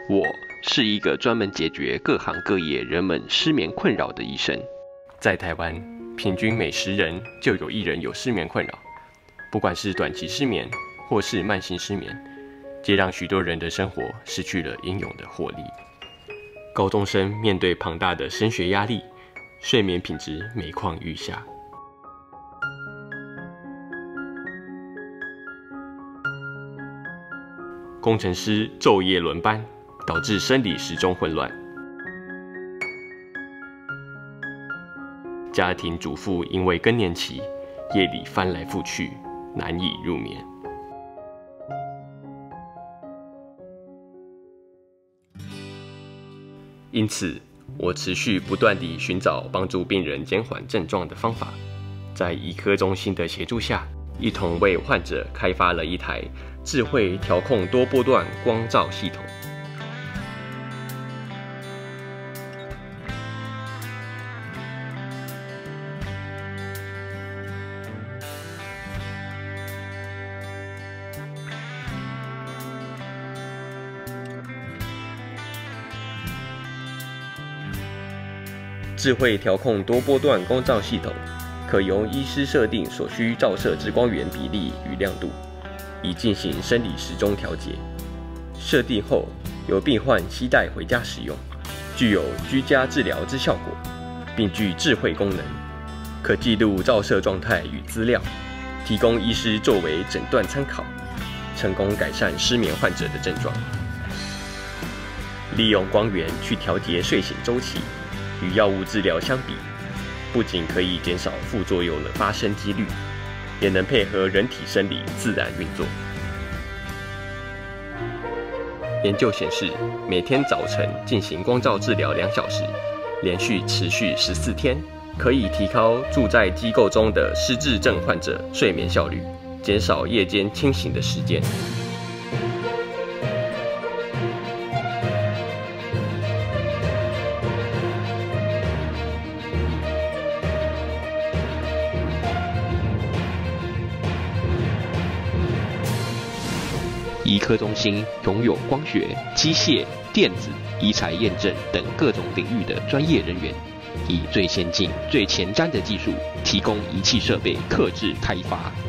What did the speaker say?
我是一个专门解决各行各业人们失眠困扰的医生。在台湾，平均每10人就有1人有失眠困扰，不管是短期失眠或是慢性失眠，皆让许多人的生活失去了应有的活力。高中生面对庞大的升学压力，睡眠品质每况愈下。工程师昼夜轮班，导致生理时钟混乱。家庭主妇因为更年期，夜里翻来覆去，难以入眠。因此，我持续不断地寻找帮助病人减缓症状的方法。在医科中心的协助下，一同为患者开发了一台智慧调控多波段光照系统。智慧调控多波段光照系统可由医师设定所需照射之光源比例与亮度，以进行生理时钟调节。设定后，由病患携带回家使用，具有居家治疗之效果，并具智慧功能，可记录照射状态与资料，提供医师作为诊断参考，成功改善失眠患者的症状。利用光源去调节睡醒周期。与药物治疗相比，不仅可以减少副作用的发生几率，也能配合人体生理自然运作。研究显示，每天早晨进行光照治疗2小时，连续持续14天，可以提高住在机构中的失智症患者睡眠效率，减少夜间清醒的时间。医科中心拥有光学、机械、电子、医材验证等各种领域的专业人员，以最先进、最前瞻的技术，提供仪器设备客制开发。